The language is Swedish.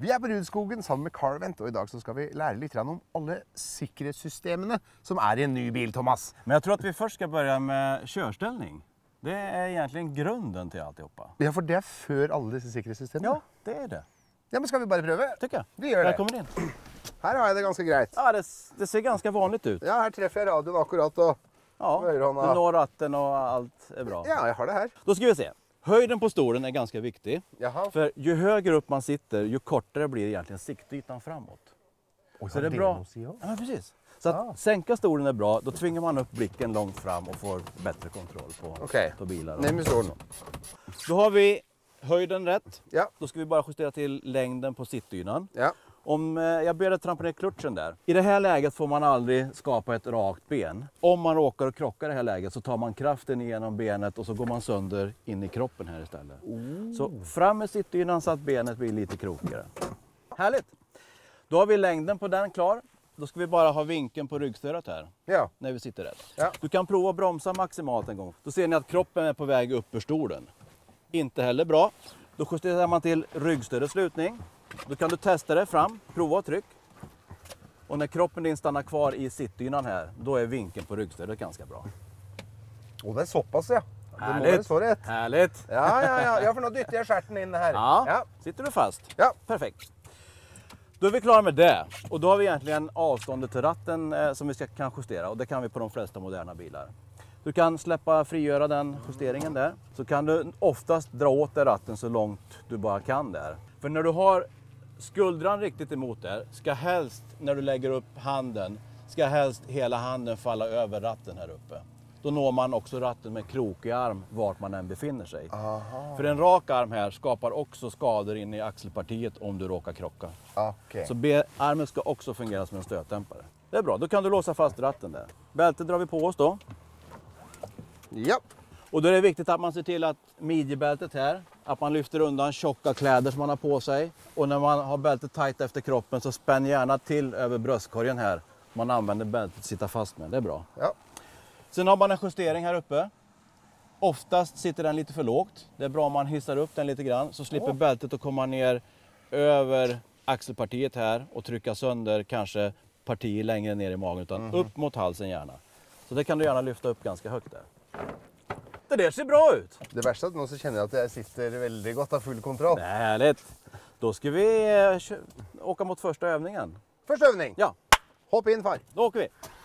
Vi är på Rudskogen sammen med Carvent, och idag så ska vi lära lite om alla säkerhetssystemen som är i en ny bil, Thomas. Men jag tror att vi först ska börja med körställning. Det är egentligen grunden till alltihopa. Ja, för det är för alla dessa säkerhetssystem. Ja, det är det. Ja, men ska vi bara pröva? Tycker jag. Vi gör det. Välkommen in. Här har jag det ganska grejt. Ja, det ser ganska vanligt ut. Ja, här träffar jag radion akkurat och Ja, du når ratten och allt är bra. ja, jag har det här. Då ska vi se. Höjden på stolen är ganska viktig. Jaha. För ju högre upp man sitter, ju kortare blir egentligen siktytan framåt. Och Så det är bra. Ja, precis. Så att sänka stolen är bra, då tvingar man upp blicken långt fram och får bättre kontroll på bilar. Nej, med stolen. Då har vi höjden rätt. Ja. Då ska vi bara justera till längden på sittdynan. Ja. Om jag ber dig trampa ner klutchen där. I det här läget får man aldrig skapa ett rakt ben. Om man råkar och krockar i det här läget så tar man kraften igenom benet och så går man sönder in i kroppen här istället. Så fram med sittdynan så att benet blir lite krokigare. Härligt! Då har vi längden på den klar. Då ska vi bara ha vinkeln på ryggstödet här. Ja. När vi sitter rätt. Ja. Du kan prova att bromsa maximalt en gång. Då ser ni att kroppen är på väg upp ur stolen. Inte heller bra. Då justerar man till ryggstödets slutning. Då kan du testa det fram, prova och tryck. Och när kroppen din stannar kvar i sittdynan här, då är vinkeln på ryggstödet ganska bra. Och det är så pass, ja. Härligt! Så rätt. Härligt! Ja, för nu dytter jag stjärten in här. Ja. Sitter du fast? Ja. Perfekt. Då är vi klara med det. Och då har vi egentligen avståndet till ratten som vi kan justera. Och det kan vi på de flesta moderna bilar. Du kan frigöra den justeringen där. Så kan du oftast dra åt den ratten så långt du bara kan där. För när du har skuldran riktigt emot där, ska helst när du lägger upp handen, ska helst hela handen falla över ratten här uppe. Då når man också ratten med krokig arm vart man än befinner sig. Aha. För en rak arm här skapar också skador in i axelpartiet om du råkar krocka. Okay. Så armen ska också fungera som en stötdämpare. Det är bra, då kan du låsa fast ratten där. Bältet drar vi på oss då. Ja. Och då är det viktigt att man ser till att midjebältet här, att man lyfter undan tjocka kläder som man har på sig. Och när man har bältet tajt efter kroppen så spänn gärna till över bröstkorgen här. Man använder bältet att sitta fast med, det är bra. Ja. Sen har man en justering här uppe. Oftast sitter den lite för lågt. Det är bra om man hissar upp den lite grann så slipper bältet att komma ner över axelpartiet här och trycka sönder kanske partier längre ner i magen utan upp mot halsen gärna. Så det kan du gärna lyfta upp ganska högt där. Det där ser bra ut! Det värsta är att nu så känner jag att jag sitter väldigt gott av full kontroll. Det är härligt! Då ska vi åka mot första övningen. Första övning? Ja. Hopp in, far. Då åker vi!